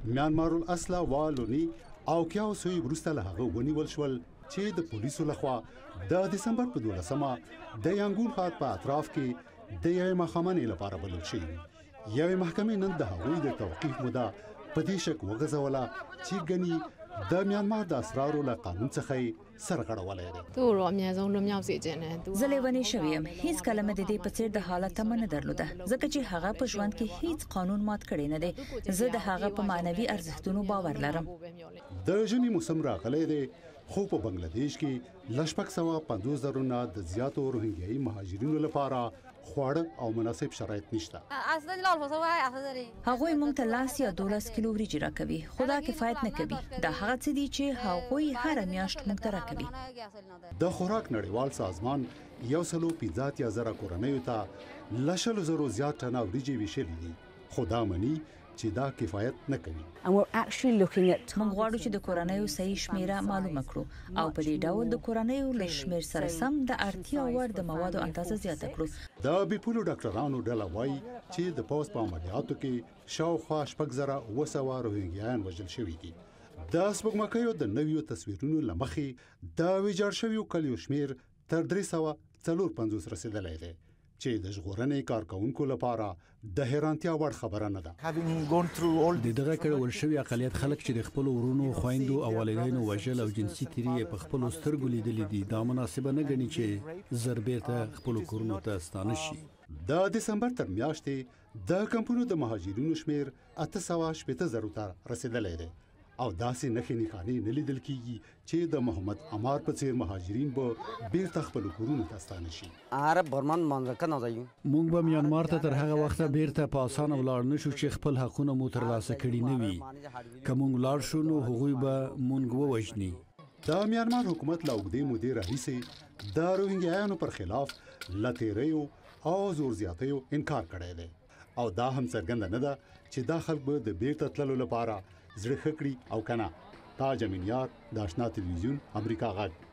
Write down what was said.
میانمار الاصله والونی او کیاو سوی وروسته له هغه ونیول شول چې د پولیسو لخوا د دسمبر په 12مه د یانګون ښار په اطراف کې د یوې محکمې لپاره بلل شوي یوې محکمې نن د هغوی د توقیف موده په دې شک وغځوله چې ګني د میانمار د اسرارو له قانون څخه سرغړولی دی. သူ့ကိုတော့အများဆုံးလွတ်မြောက်စေချင်တယ်။ သူ زه لیونی شوی یم. هیڅ کله مې د دې په څیر د حالت تمه نه درلوده ځکه چې هغه په ژوند کې هیڅ قانون مات کړی نه دی. زه د هغه په معنوي ارزښتونو باور لرم. د ژمي موسم راغلی دی خو په بنگلاديش کې لشپک 150,000 نه د زیاتو روهینګیایي مهاجرینو لپاره خواړه او مناسب شرایط نشته. هغوی مونږ ته لاس یا 12 کیلو وریجې راکوي خو دا کفایت نه کوي. دا هغه څه دي چې هغوی هر میاشت مونږ ته راکوي. د خوراک نړیوال سازمان 115,000 کورنیو ته لشل زرو زیات ټنه وریجې ویشلې دي خو دا مني چې دا کفایت نه کوي. مونږ غواړو چې د کورنیو صحیح شمیره معلومه کړو او په دې ډول د کورنیو له شمیر سره سم د اړتیا وړ د موادو اندازه زیاته کړو. د بیپولو ډاکټرانو ډله وایي چې د پوز په عملیاتو کې شاوخوا 6,900 روهینګیایان وژل شوي دي. د سپوږمکیو د نویو تصویرونو له مخې د ویجاړ شویو کلیو شمیر تر 354 رسیدلی دی چې د ژغورنې کارکونکو لپاره د حیرانتیا وړ خبره نه ده. د دغه کړول شوی اقلیت خلک چې د خپل ورونو خويندو او والدینو وژل او جنسي تیری په خپل سترګو لیدلې دي دا مناسبه نه ګڼي چې ضربېته خپل کورونو ته ستانه شي. د دسمبر تر میاشتې د کمپونو د مهاجرینو شمیر 880,000 ته رسیدلی دی او داسې نښې نښانې نه لیدل کیږي چې د محمد عمار په څیر مهاجرین به بیرته خپل کورونو ته ستانه شي. مونږ به میانمار ته تر هغه وخته بیرته په اسانه ولاړ نشو چې خپل حقونه مو ترلاسه کړي نه وي. که مونږ لاړ شو نو هغوی به مونږ ووژني. د میانمار حکومت له اوږدې مودې راهیسې د روهینګیایانو پر خلاف له تیریو او زور زیاتیو انکار کړی دی او دا هم څرګنده نه ده چې دا خلک به د بیرته تللو لپاره زړه ښه کړي او کنه. تاج امین یار د آشنا تلویزیون امریکا غږ.